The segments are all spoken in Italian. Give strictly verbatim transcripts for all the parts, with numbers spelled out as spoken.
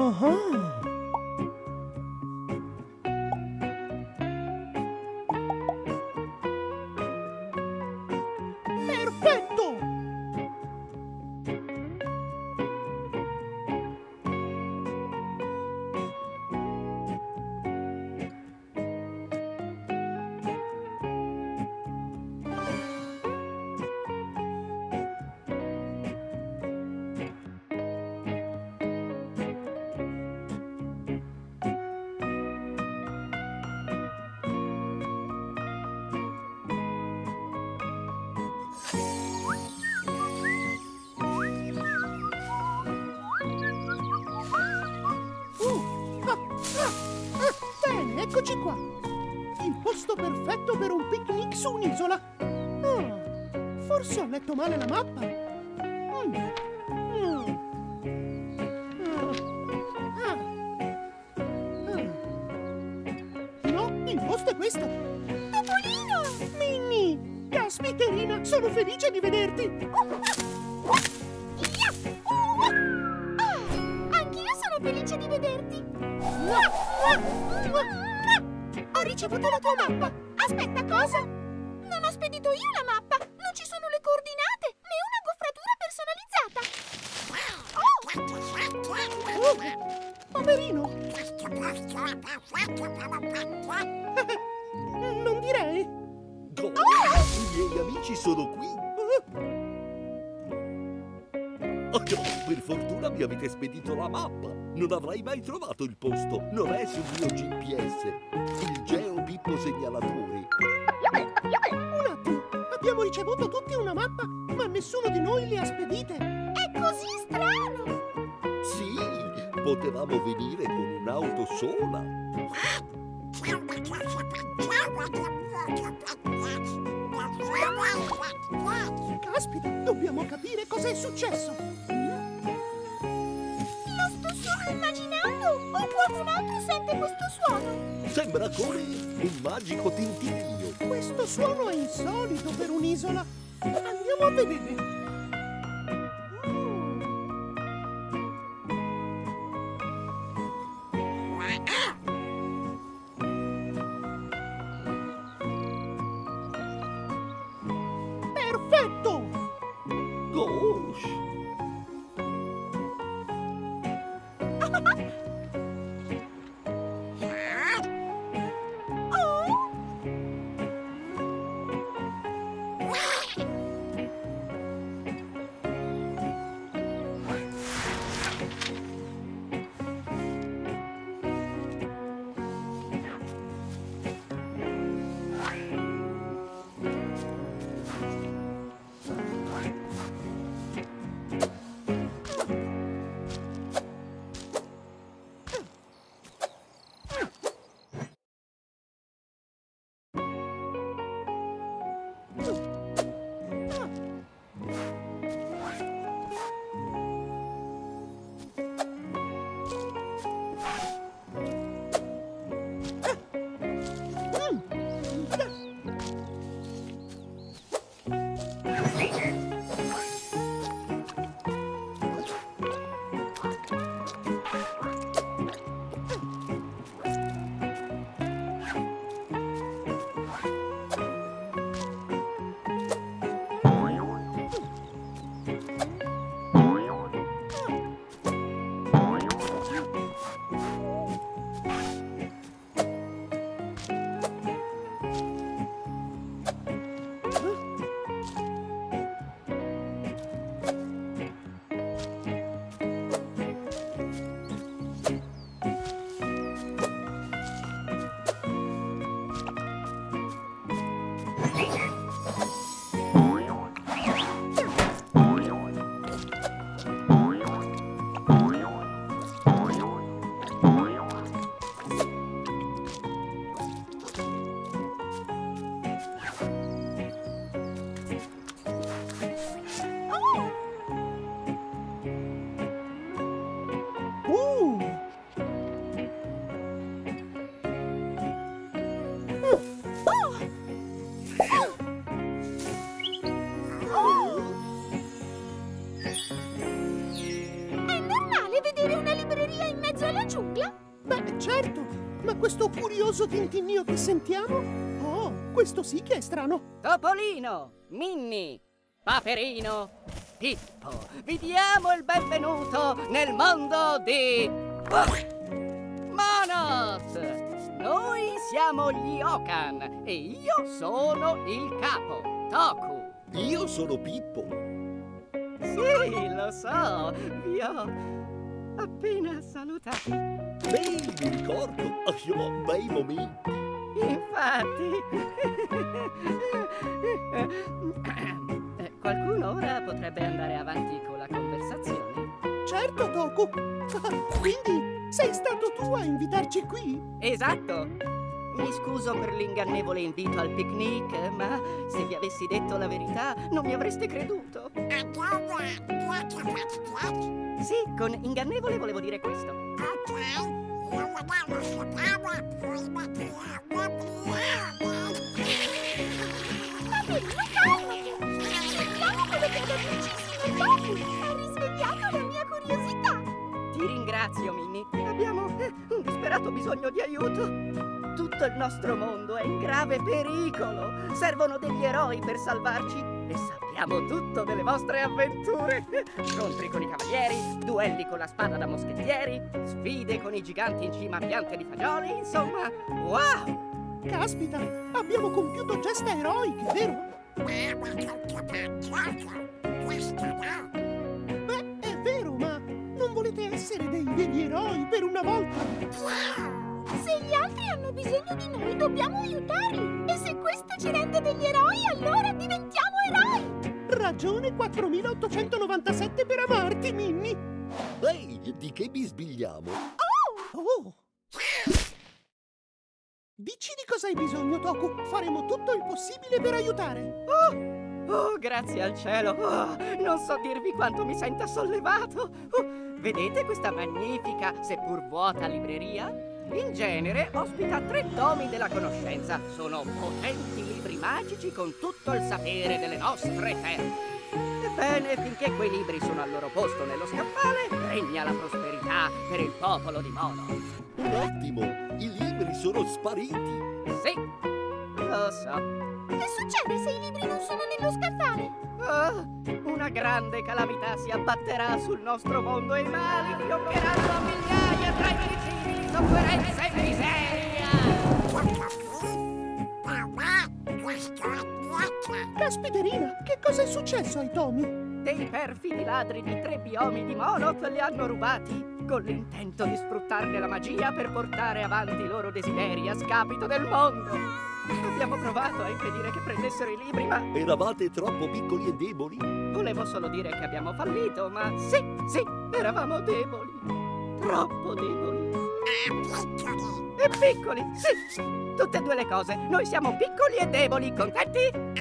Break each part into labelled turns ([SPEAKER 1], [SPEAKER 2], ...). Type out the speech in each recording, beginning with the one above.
[SPEAKER 1] Ah! Perfetto! Eccoci qua! Il posto perfetto per un picnic su un'isola! Ah, forse ho letto male la mappa! Mm. Mm. Ah. Ah. No, il posto è questo!
[SPEAKER 2] Topolino!
[SPEAKER 1] Minnie! Caspiterina, sono felice di vederti!
[SPEAKER 2] Ah, anch'io sono felice di vederti! Ho ricevuto la tua mappa! Aspetta, cosa? Non ho spedito io la mappa! Non ci sono le coordinate, né una gofratura personalizzata!
[SPEAKER 1] Oh, poverino! Non direi!
[SPEAKER 3] Oh, i miei amici sono qui! Oh, per fortuna mi avete spedito la mappa! Non avrei mai trovato il posto! Non è sul mio G P S! Il Geo Pippo segnalatore!
[SPEAKER 1] Un attimo! Abbiamo ricevuto tutti una mappa, ma nessuno di noi le ha spedite!
[SPEAKER 2] È così strano!
[SPEAKER 3] Sì! Potevamo venire con un'auto sola!
[SPEAKER 1] Caspita, dobbiamo capire cosa è successo!
[SPEAKER 2] Lo sto solo immaginando! O qualcun altro sente questo suono?
[SPEAKER 3] Sembra come un magico tintinnio!
[SPEAKER 1] Questo suono è insolito per un'isola! Andiamo a vedere! Perfetto!
[SPEAKER 3] Gosh!
[SPEAKER 1] famoso tintinnio che sentiamo? Oh, questo sì che è strano.
[SPEAKER 4] Topolino, Minni, Paperino, Pippo, vi diamo il benvenuto nel mondo di Monot. Noi siamo gli Okan e io sono il capo, Toku.
[SPEAKER 3] Io sono Pippo.
[SPEAKER 4] Sì, lo so, vi ho appena salutati.
[SPEAKER 3] Beh, mi ricordo, oh, bei momenti.
[SPEAKER 4] Infatti. Qualcuno ora potrebbe andare avanti con la conversazione?
[SPEAKER 1] Certo, Toku. Quindi sei stato tu a invitarci qui?
[SPEAKER 4] Esatto. Mi scuso per l'ingannevole invito al picnic, ma se vi avessi detto la verità non mi avreste creduto. Sì, con ingannevole volevo dire questo.
[SPEAKER 2] Ha risvegliato la mia curiosità.
[SPEAKER 4] Ti ringrazio, Minnie. Abbiamo eh, un disperato bisogno di aiuto. Tutto il nostro mondo è in grave pericolo. Servono degli eroi per salvarci e sappiamo tutto delle vostre avventure. Scontri con i cavalieri, duelli con la spada da moschettieri, sfide con i giganti in cima a piante di fagioli, insomma, wow!
[SPEAKER 1] Caspita, abbiamo compiuto gesta eroiche, vero? Beh, è vero, ma non volete essere dei veri eroi per una volta?
[SPEAKER 2] Se gli altri hanno bisogno di noi, dobbiamo aiutarli. E se questo ci rende degli eroi, allora diventiamo eroi.
[SPEAKER 1] Ragione quattromilaottocentonovantasette per amarti, Minnie.
[SPEAKER 3] Ehi, di che bisbigliamo?
[SPEAKER 2] Oh!
[SPEAKER 1] Oh! Dici di cosa hai bisogno, Toku. Faremo tutto il possibile per aiutare.
[SPEAKER 4] Oh, oh grazie al cielo. Oh, non so dirvi quanto mi senta sollevato. Oh, vedete questa magnifica, seppur vuota libreria? In genere ospita tre tomi della conoscenza. Sono potenti libri magici con tutto il sapere delle nostre terre. Ebbene, finché quei libri sono al loro posto nello scaffale, regna la prosperità per il popolo di Monot.
[SPEAKER 3] Ottimo, i libri sono spariti.
[SPEAKER 4] Sì, lo so.
[SPEAKER 2] Che succede se i libri non sono nello scaffale?
[SPEAKER 4] Oh, una grande calamità si abbatterà sul nostro mondo e i mali fioccheranno a migliaia tra i vicini, sofferenza e miseria.
[SPEAKER 1] Caspiterina, che cosa è successo ai tomi?
[SPEAKER 4] Dei perfidi ladri di tre biomi di Monot li hanno rubati con l'intento di sfruttarne la magia per portare avanti i loro desideri a scapito del mondo. Abbiamo provato a impedire che prendessero i libri, ma...
[SPEAKER 3] Eravate troppo piccoli e deboli?
[SPEAKER 4] Volevo solo dire che abbiamo fallito, ma sì, sì, eravamo deboli. Troppo deboli. E piccoli, sì. Tutte e due le cose. Noi siamo piccoli e deboli, contenti?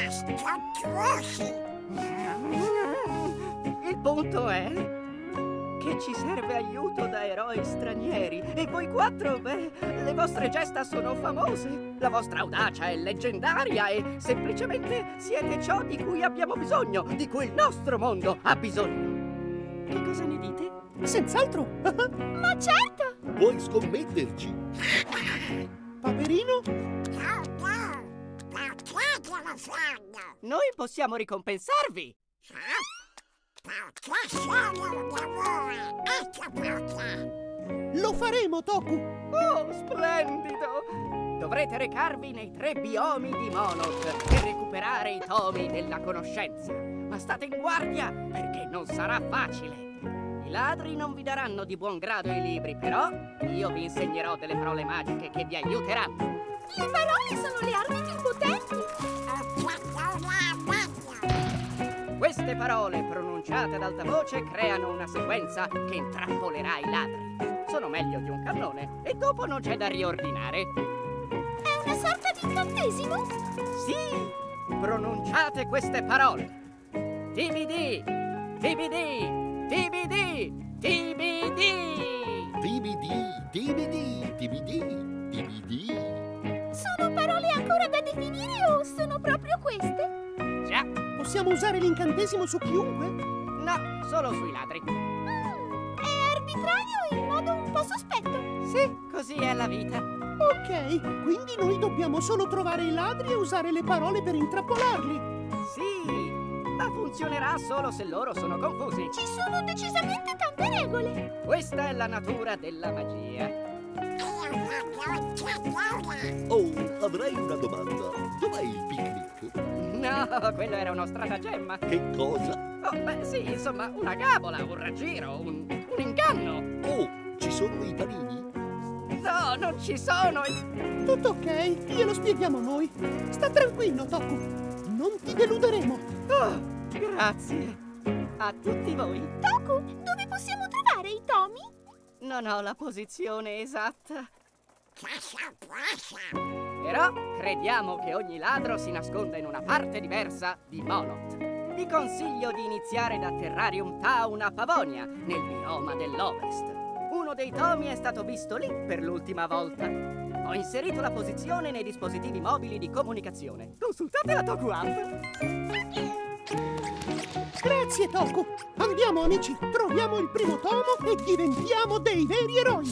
[SPEAKER 4] Il punto è che ci serve aiuto da eroi stranieri. E voi quattro, beh, le vostre gesta sono famose. La vostra audacia è leggendaria e semplicemente siete ciò di cui abbiamo bisogno, di cui il nostro mondo ha bisogno. Che cosa ne dite?
[SPEAKER 1] Senz'altro.
[SPEAKER 2] Ma certo!
[SPEAKER 3] Puoi scommetterci.
[SPEAKER 1] Paperino?
[SPEAKER 4] Noi possiamo ricompensarvi.
[SPEAKER 1] Lo faremo, Toku.
[SPEAKER 4] Oh, splendido! Dovrete recarvi nei tre biomi di Monot per recuperare i tomi della conoscenza. Ma state in guardia, perché non sarà facile. I ladri non vi daranno di buon grado i libri, però io vi insegnerò delle parole magiche che vi aiuteranno.
[SPEAKER 2] Le parole sono le armi più potenti.
[SPEAKER 4] Queste parole pronunciate ad alta voce creano una sequenza che intrappolerà i ladri. Sono meglio di un cannone e dopo non c'è da riordinare.
[SPEAKER 2] È una sorta di incantesimo?
[SPEAKER 4] Sì! Pronunciate queste parole. T B D, T B D, T B D, T B D.
[SPEAKER 3] D V D, D V D, D V D, D V D.
[SPEAKER 2] Sono parole ancora da definire o sono proprio queste?
[SPEAKER 4] Già.
[SPEAKER 1] Possiamo usare l'incantesimo su chiunque?
[SPEAKER 4] No, solo sui ladri.
[SPEAKER 2] Mm, è arbitrario in modo un po' sospetto.
[SPEAKER 4] Sì, così è la vita.
[SPEAKER 1] Ok, quindi noi dobbiamo solo trovare i ladri e usare le parole per intrappolarli.
[SPEAKER 4] Sì, ma funzionerà solo se loro sono confusi.
[SPEAKER 2] Ci sono decisamente tante regole.
[SPEAKER 4] Questa è la natura della magia.
[SPEAKER 3] Oh, avrei una domanda. Dov'è il picnic?
[SPEAKER 4] No, quello era uno stratagemma.
[SPEAKER 3] Che cosa?
[SPEAKER 4] Oh, beh, sì, insomma, una gabola, un raggiro, un, un inganno.
[SPEAKER 3] Oh, ci sono i panini?
[SPEAKER 4] No, non ci sono.
[SPEAKER 1] Tutto ok, glielo spieghiamo noi. Sta tranquillo, Toku. Non ti deluderemo.
[SPEAKER 4] Oh, grazie. A tutti voi.
[SPEAKER 2] Toku, dove possiamo trovare i tomi?
[SPEAKER 4] Non ho la posizione esatta. Però crediamo che ogni ladro si nasconda in una parte diversa di Monoth. Vi consiglio di iniziare da Terrarium Town a Pavonia, nel bioma dell'Ovest. Uno dei tomi è stato visto lì per l'ultima volta. Ho inserito la posizione nei dispositivi mobili di comunicazione. Consultate la Toku App.
[SPEAKER 1] Grazie, Toku. Andiamo, amici. Troviamo il primo tomo e diventiamo dei veri eroi.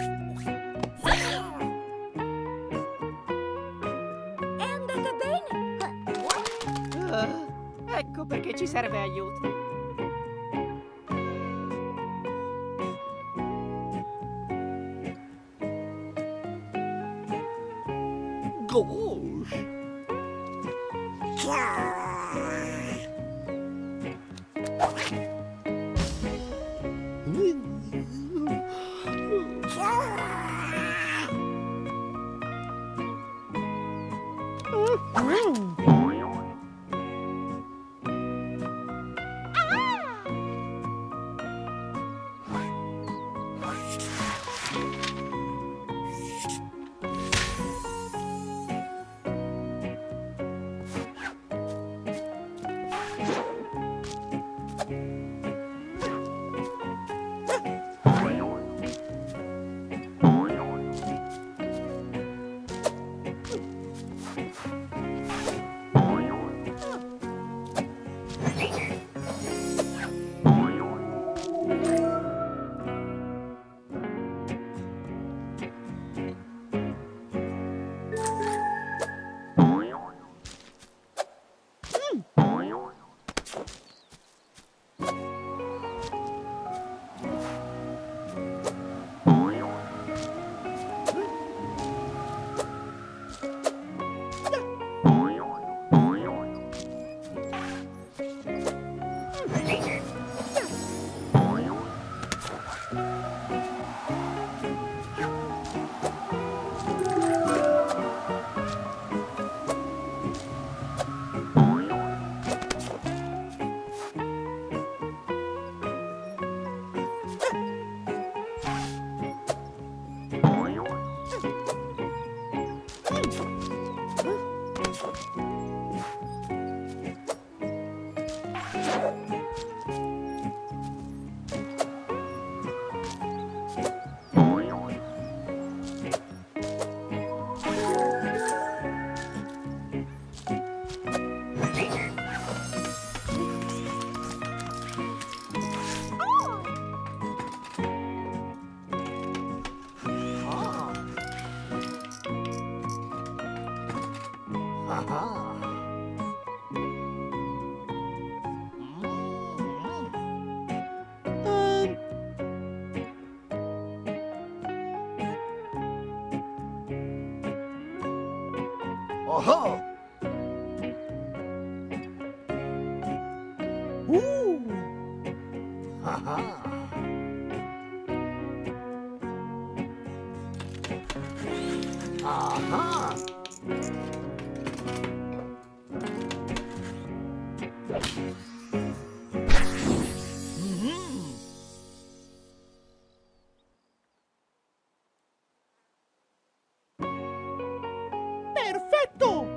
[SPEAKER 2] È andata bene.
[SPEAKER 4] Uh, ecco perché ci serve aiuto.
[SPEAKER 3] Gosh! Oh!
[SPEAKER 1] Uh!
[SPEAKER 3] Ah! Ah!
[SPEAKER 1] Perfetto!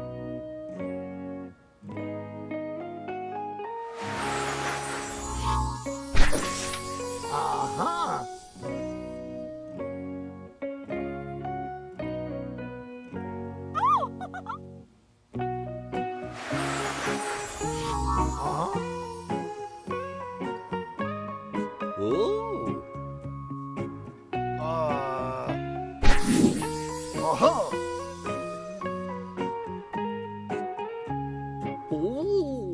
[SPEAKER 3] Oh!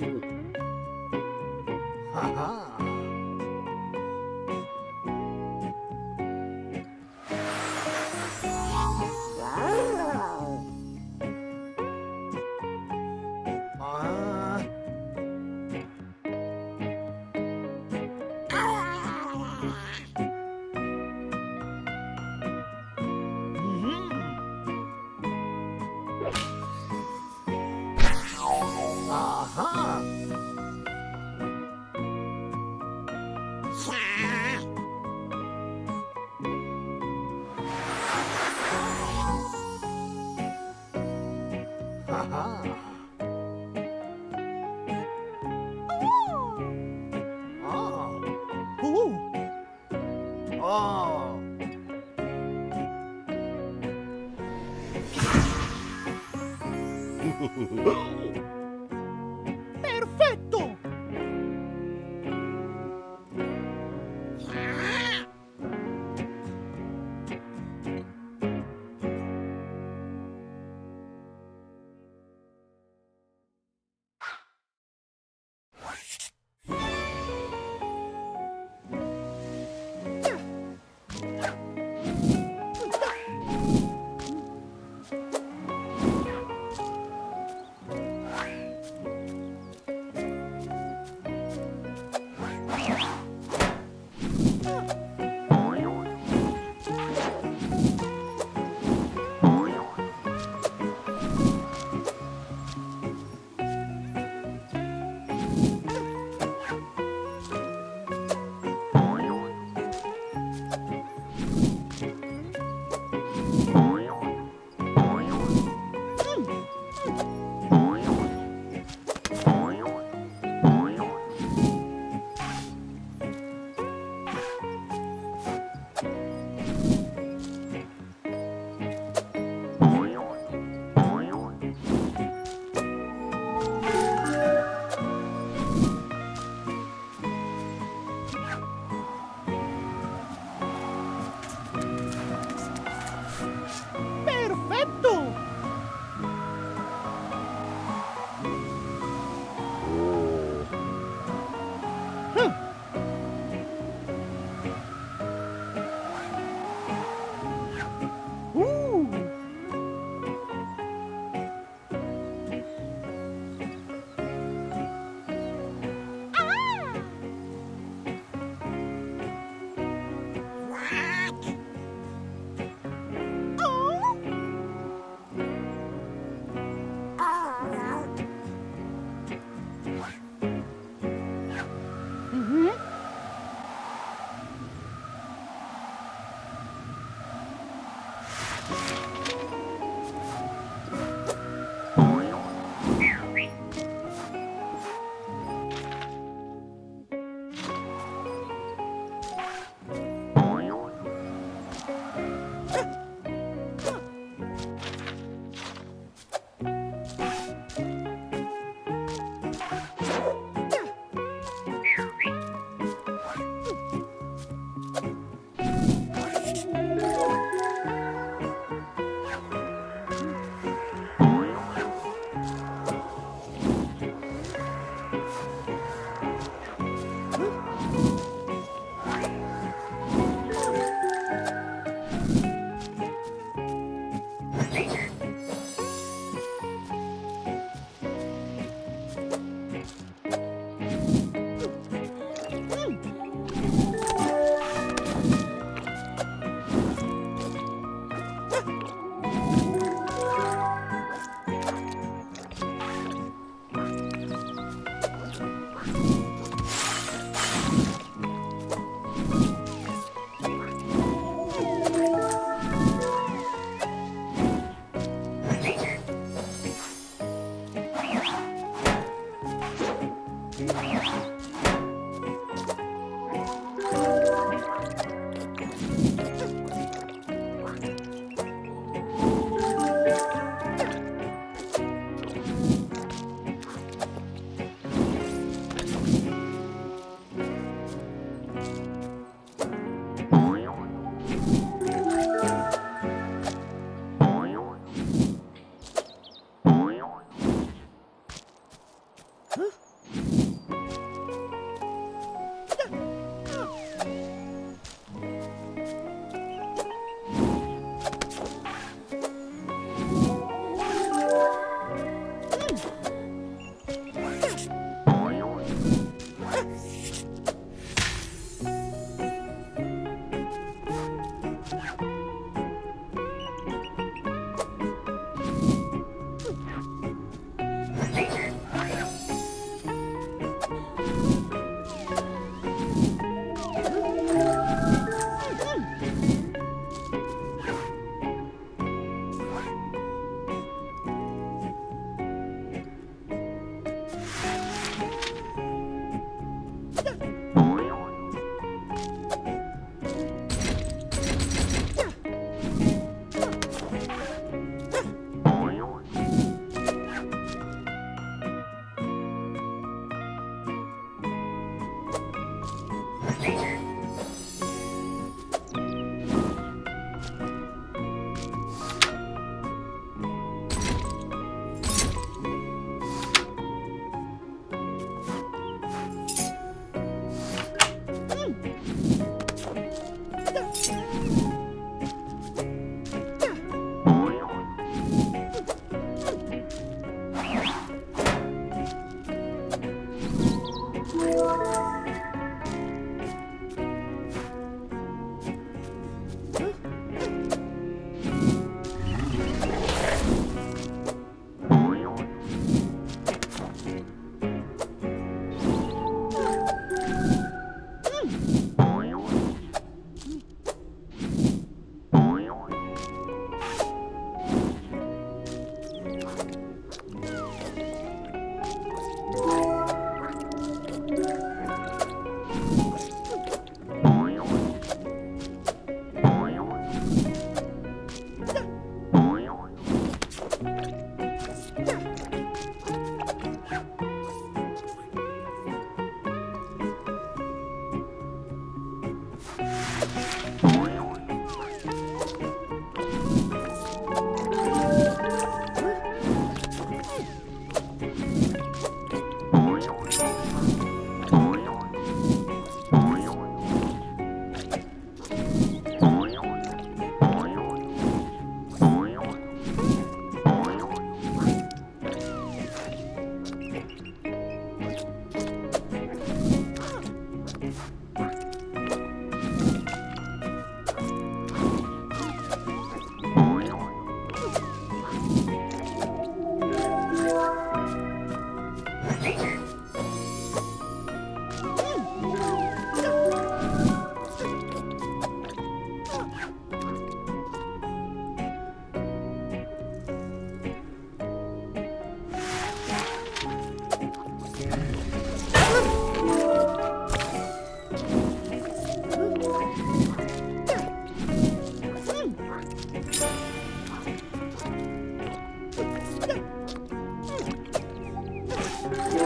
[SPEAKER 5] Ah!
[SPEAKER 1] Perfetto! Yeah.